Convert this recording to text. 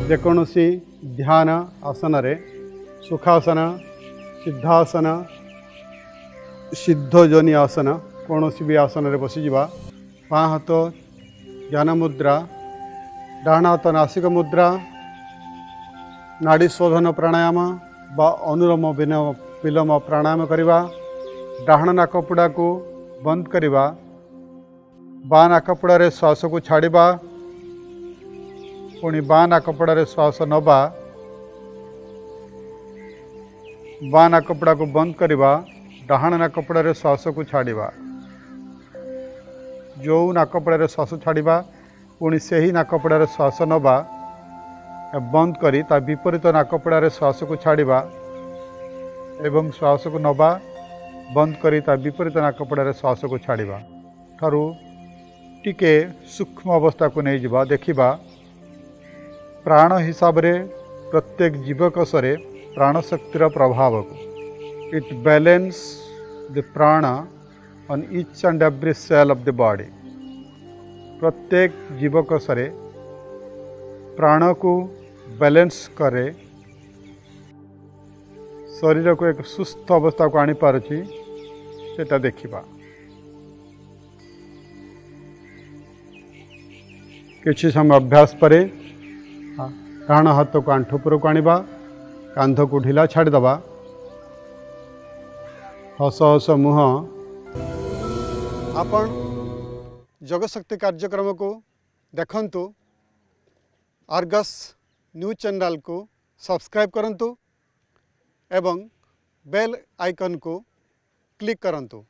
जेकोसी ध्यान आसन रे सुखासन सिद्धासन सिद्धजनी आसन कौन भी आसन रे बसीजा बाँ हाथ ध्यान मुद्रा डाण हाथ नासिक मुद्रा नाड़ी शोधन प्राणायाम बा अनुलोम विलोम प्राणायाम करवा डाण नाकपुड़ा को बंद करवा बाँ नाकपुड़ा श्वास को छाड़वा पुणी बाँ नाकपुड़ा श्वास नवा बाँ नाकपुड़ा को बंद करवा डाण नाकपुड़ा श्वास को छाड़वा जो नाकपुड़ा श्वास छाड़वा पुणी से ही नाकपुड़ा श्वास नवा बंद करी ता विपरीत नाकपुड़ा श्वास को छाड़वा एवं श्वास को नवा बंद करी ता विपरीत नाकपुड़ा श्वास को छाड़वा ठारू टिके सूक्ष्म अवस्था को नहीं जावा देखिबा प्राण हिसाब रे प्रत्येक जीवकोश रे प्राण शक्तिर प्रभाव को it balance the prana on each and every cell of the body प्रत्येक जीवकोश रे प्राण को बैलेंस करे शरीर को एक सुस्थ अवस्था को आनी पारुछि सेटा देखिबा किछि समय अभ्यास परे डाण हाथ को आंठु पर को आनिबा कांध को ढिला छाड़दबा हस हस मुह आपण जगशक्ति कार्यक्रम को देखंतु आर्गस न्यूज चैनल को सब्सक्राइब करंतु एवं बेल आइकन को क्लिक करंतु।